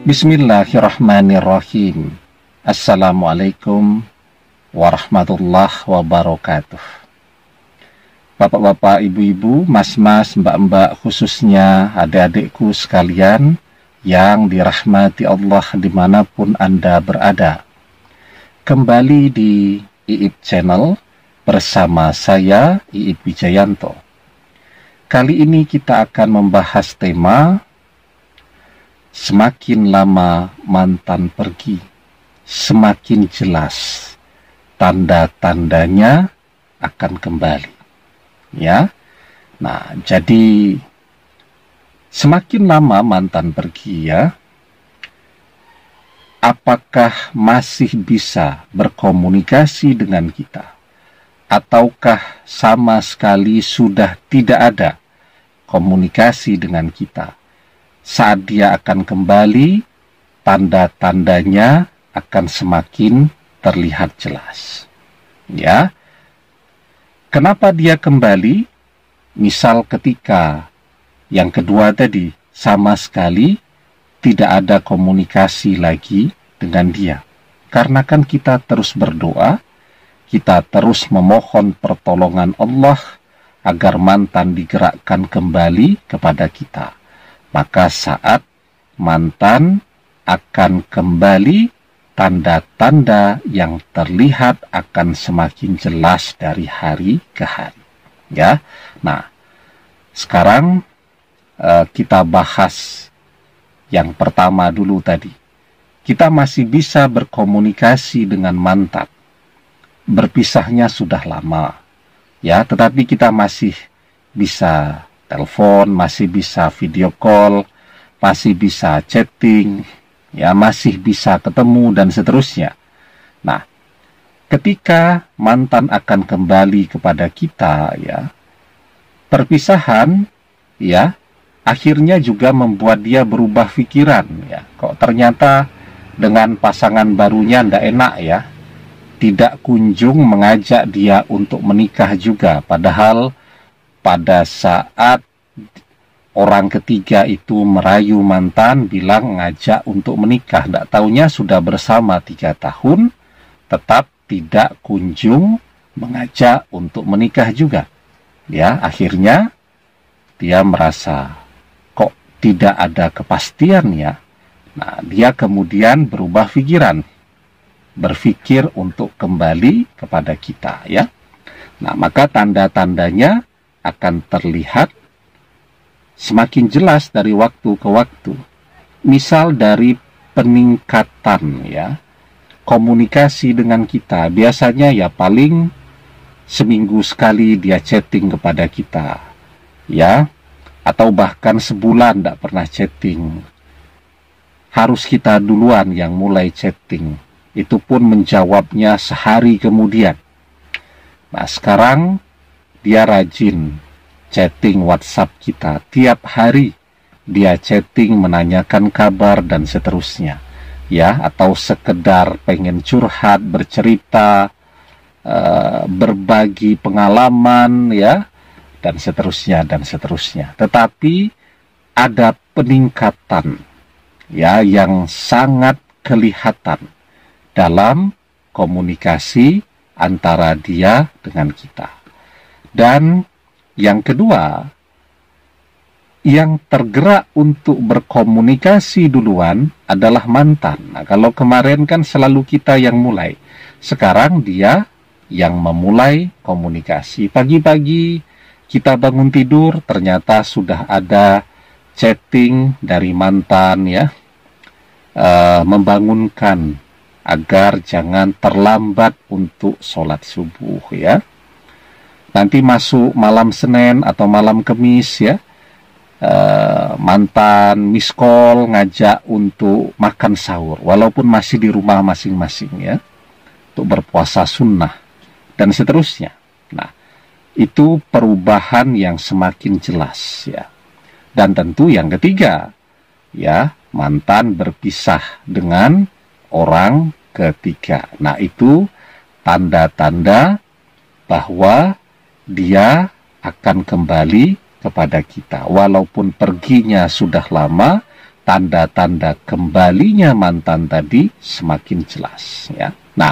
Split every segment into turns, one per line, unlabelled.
Bismillahirrahmanirrahim. Assalamualaikum warahmatullahi wabarakatuh. Bapak-bapak, ibu-ibu, mas-mas, mbak-mbak, khususnya adik-adikku sekalian yang dirahmati Allah dimanapun Anda berada. Kembali di IIP Channel bersama saya, IIP Wijayanto. Kali ini kita akan membahas tema semakin lama mantan pergi, semakin jelas tanda-tandanya akan kembali. Ya. Nah, jadi semakin lama mantan pergi ya, apakah masih bisa berkomunikasi dengan kita? Ataukah sama sekali sudah tidak ada komunikasi dengan kita? Saat dia akan kembali, tanda-tandanya akan semakin terlihat jelas. Ya. Kenapa dia kembali? Misal ketika yang kedua tadi sama sekali tidak ada komunikasi lagi dengan dia. Karena kan kita terus berdoa, kita terus memohon pertolongan Allah agar mantan digerakkan kembali kepada kita. Maka saat mantan akan kembali, tanda-tanda yang terlihat akan semakin jelas dari hari ke hari. Ya, nah sekarang kita bahas yang pertama dulu tadi. Kita masih bisa berkomunikasi dengan mantan. Berpisahnya sudah lama, ya, tetapi kita masih bisa telepon, masih bisa video call, masih bisa chatting, ya, masih bisa ketemu dan seterusnya. Nah, ketika mantan akan kembali kepada kita, ya, perpisahan, ya, akhirnya juga membuat dia berubah pikiran, ya. Kok ternyata dengan pasangan barunya ndak enak, ya. Tidak kunjung mengajak dia untuk menikah juga, padahal pada saat orang ketiga itu merayu mantan, bilang ngajak untuk menikah. Tidak taunya sudah bersama 3 tahun, tetap tidak kunjung mengajak untuk menikah juga. Ya, akhirnya dia merasa kok tidak ada kepastian ya. Nah, dia kemudian berubah pikiran, berpikir untuk kembali kepada kita ya. Nah, maka tanda-tandanya akan terlihat semakin jelas dari waktu ke waktu. Misal dari peningkatan ya komunikasi dengan kita. Biasanya ya paling seminggu sekali dia chatting kepada kita. Ya, atau bahkan sebulan tidak pernah chatting. Harus kita duluan yang mulai chatting. Itu pun menjawabnya sehari kemudian. Nah, sekarang dia rajin chatting WhatsApp kita. Tiap hari dia chatting menanyakan kabar dan seterusnya. Ya, atau sekedar pengen curhat, bercerita, berbagi pengalaman ya, dan seterusnya dan seterusnya. Tetapi ada peningkatan ya yang sangat kelihatan dalam komunikasi antara dia dengan kita. Dan yang kedua, yang tergerak untuk berkomunikasi duluan adalah mantan. Nah, kalau kemarin kan selalu kita yang mulai. Sekarang dia yang memulai komunikasi. Pagi-pagi kita bangun tidur, ternyata sudah ada chatting dari mantan ya, membangunkan agar jangan terlambat untuk sholat subuh ya. Nanti masuk malam Senin atau malam Kamis ya, mantan miss call ngajak untuk makan sahur walaupun masih di rumah masing-masing ya, untuk berpuasa sunnah dan seterusnya. Nah, itu perubahan yang semakin jelas ya. Dan tentu yang ketiga ya, mantan berpisah dengan orang ketiga. Nah, itu tanda-tanda bahwa dia akan kembali kepada kita. Walaupun perginya sudah lama, tanda-tanda kembalinya mantan tadi semakin jelas, ya. Nah,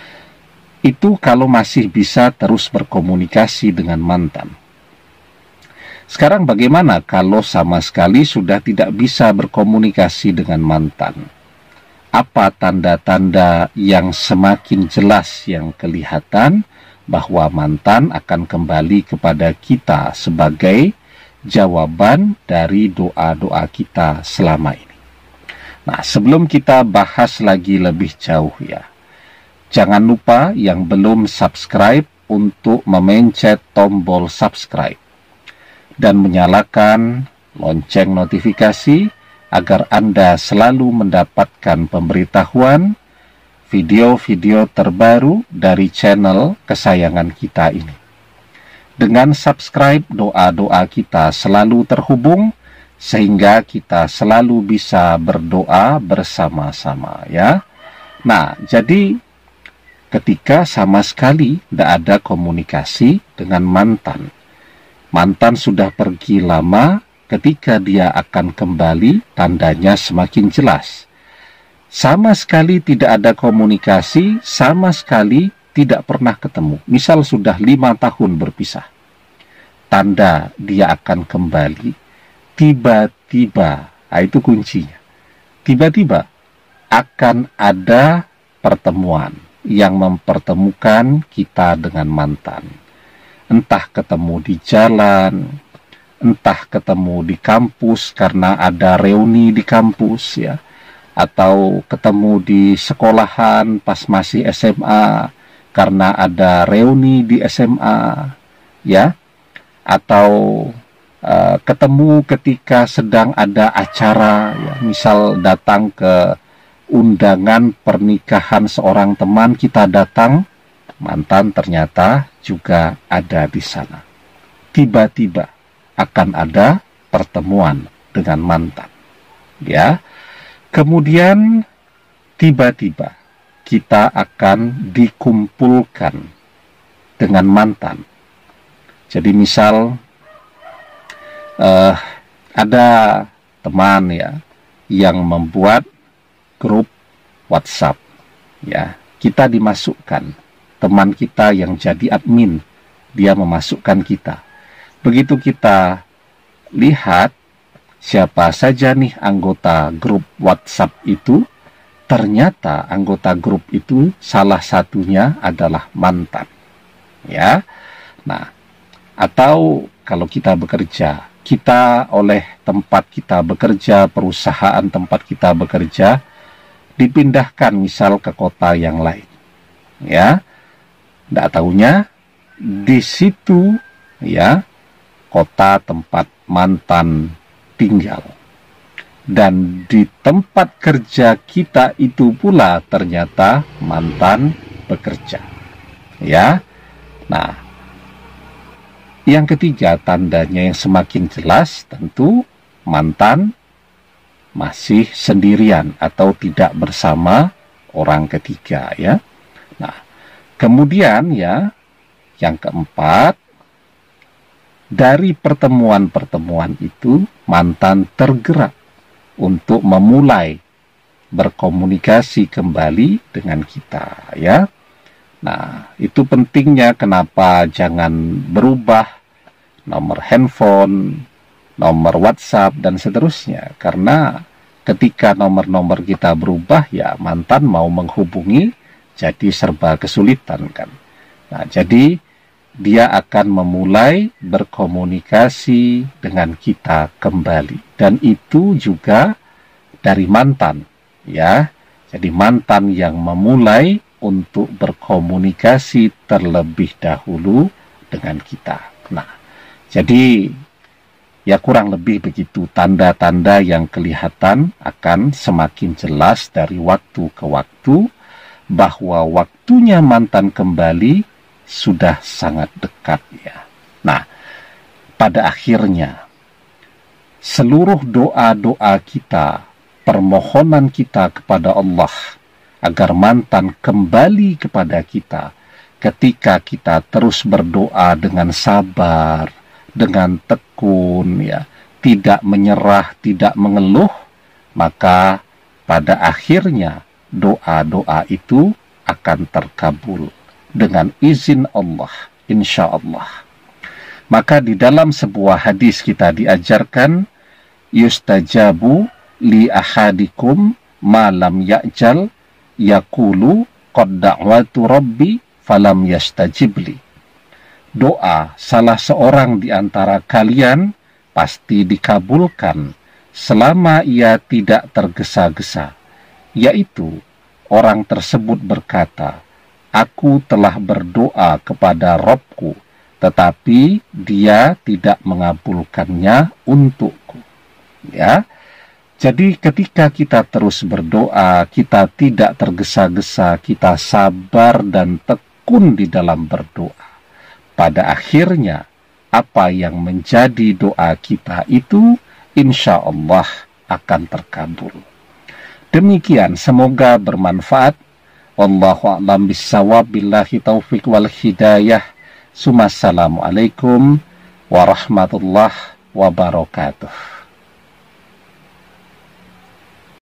itu kalau masih bisa terus berkomunikasi dengan mantan. Sekarang bagaimana kalau sama sekali sudah tidak bisa berkomunikasi dengan mantan? Apa tanda-tanda yang semakin jelas yang kelihatan bahwa mantan akan kembali kepada kita sebagai jawaban dari doa-doa kita selama ini? Nah, sebelum kita bahas lagi lebih jauh, ya, jangan lupa yang belum subscribe untuk memencet tombol subscribe dan menyalakan lonceng notifikasi agar Anda selalu mendapatkan pemberitahuan video-video terbaru dari channel kesayangan kita ini. Dengan subscribe, doa-doa kita selalu terhubung sehingga kita selalu bisa berdoa bersama-sama, ya. Nah, jadi ketika sama sekali tidak ada komunikasi dengan mantan, mantan sudah pergi lama, ketika dia akan kembali, tandanya semakin jelas. Sama sekali tidak ada komunikasi, sama sekali tidak pernah ketemu. Misal sudah 5 tahun berpisah. Tanda dia akan kembali, tiba-tiba, nah itu kuncinya. Tiba-tiba akan ada pertemuan yang mempertemukan kita dengan mantan. Entah ketemu di jalan, entah ketemu di kampus karena ada reuni di kampus, ya, atau ketemu di sekolahan pas masih SMA karena ada reuni di SMA, ya, atau ketemu ketika sedang ada acara, ya, misal datang ke undangan pernikahan seorang teman, kita datang, mantan ternyata juga ada di sana. Tiba-tiba akan ada pertemuan dengan mantan, ya. Kemudian tiba-tiba kita akan dikumpulkan dengan mantan. Jadi misal ada teman, ya, yang membuat grup WhatsApp, ya, kita dimasukkan, teman kita yang jadi admin, dia memasukkan kita. Begitu kita lihat siapa saja nih anggota grup WhatsApp itu, ternyata anggota grup itu salah satunya adalah mantan, ya. Nah, atau kalau kita bekerja, kita oleh tempat kita bekerja, perusahaan tempat kita bekerja, dipindahkan misal ke kota yang lain, ya. Tidak tahunya di situ, ya, kota tempat mantan tinggal. Dan di tempat kerja kita itu pula ternyata mantan bekerja, ya. Nah, yang ketiga tandanya yang semakin jelas tentu mantan masih sendirian atau tidak bersama orang ketiga, ya. Nah, kemudian, ya, yang keempat, dari pertemuan-pertemuan itu mantan tergerak untuk memulai berkomunikasi kembali dengan kita, ya. Nah, itu pentingnya kenapa jangan berubah nomor handphone, nomor WhatsApp, dan seterusnya. Karena ketika nomor-nomor kita berubah, ya mantan mau menghubungi jadi serba kesulitan, kan. Nah, jadi dia akan memulai berkomunikasi dengan kita kembali. Dan itu juga dari mantan, ya. Jadi mantan yang memulai untuk berkomunikasi terlebih dahulu dengan kita. Nah, jadi ya kurang lebih begitu tanda-tanda yang kelihatan akan semakin jelas dari waktu ke waktu bahwa waktunya mantan kembali sudah sangat dekat, ya. Nah, pada akhirnya seluruh doa-doa kita, permohonan kita kepada Allah agar mantan kembali kepada kita, ketika kita terus berdoa dengan sabar, dengan tekun, ya, tidak menyerah, tidak mengeluh, maka pada akhirnya doa-doa itu akan terkabul dengan izin Allah, insya Allah. Maka di dalam sebuah hadis kita diajarkan, yustajabu li ahadikum malam ya'jal yaqulu qad da'watu rabbi falam yastajibli. Doa salah seorang di antara kalian pasti dikabulkan selama ia tidak tergesa-gesa, yaitu orang tersebut berkata, aku telah berdoa kepada Rabbku, tetapi dia tidak mengabulkannya untukku. Ya, jadi ketika kita terus berdoa, kita tidak tergesa-gesa, kita sabar dan tekun di dalam berdoa. Pada akhirnya, apa yang menjadi doa kita itu, insya Allah akan terkabul. Demikian, semoga bermanfaat. Wallahu a'lam bissawab, billahi taufiq wal hidayah. Assalamualaikum warahmatullahi wabarakatuh.